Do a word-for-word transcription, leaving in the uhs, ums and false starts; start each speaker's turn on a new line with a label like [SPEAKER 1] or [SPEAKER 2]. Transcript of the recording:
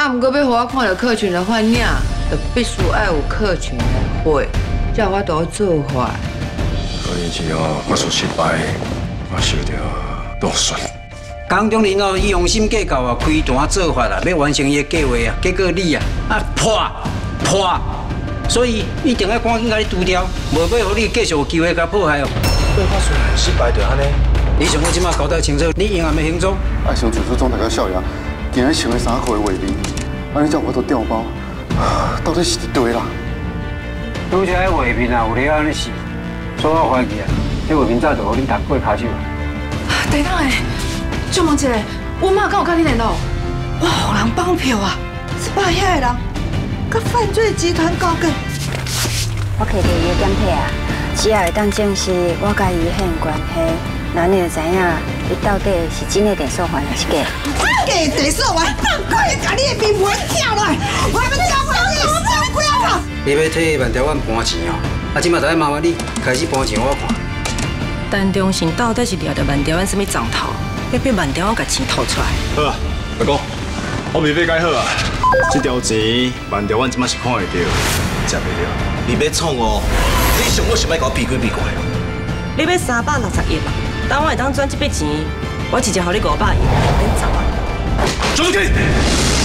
[SPEAKER 1] 啊，毋过要互我看到客群的反应，就必须要有客群的会，才有法度做法。
[SPEAKER 2] 高年级哦，我所失败，我受到落选。
[SPEAKER 3] 江中林哦，伊用心计较啊，开单做法啦，要完成伊的计划啊，结果你啊啊破破，所以一定要赶紧甲你除掉，无要互你继续有机会甲破坏哦。
[SPEAKER 2] 对我虽然失败，就安尼。
[SPEAKER 3] 你想我即马交代清楚，你永远要行走。
[SPEAKER 4] 爱上传出总大家少爷，今日穿的衫裤的画面，安尼才有法度调包，到底是伫对啦？
[SPEAKER 3] 拄则迄画面啊，有咧安尼死，所以我怀疑啊，迄画面早就互恁打过骹手啊。
[SPEAKER 5] 等等诶，就问一下，阮妈敢有甲你联络？我互人绑票啊，是把遐个人甲犯罪集团交结。
[SPEAKER 6] 我摕第二点体啊，只要会当证实我甲伊很关系。 那你就知影，伊到底是真的电视还是假？
[SPEAKER 5] 假电视还，快点把你的面皮挑落来！我要交关你的小鬼啊！
[SPEAKER 3] 你要替万条湾搬钱哦，啊，即马就要麻烦你开始搬钱我看。
[SPEAKER 7] 陈忠信到底是掠着万条湾什么账头，要逼万条湾把钱吐出来？
[SPEAKER 2] 好啊，大哥，我未买解好啊。这条钱万条湾即马是看会到，食袂到。
[SPEAKER 8] 你要创哦，你想我想要搞避鬼避怪。
[SPEAKER 7] 你要三百六十亿嘛？ 当我会当赚这笔钱，我直接给你五百亿，免走啊！
[SPEAKER 2] 总经理。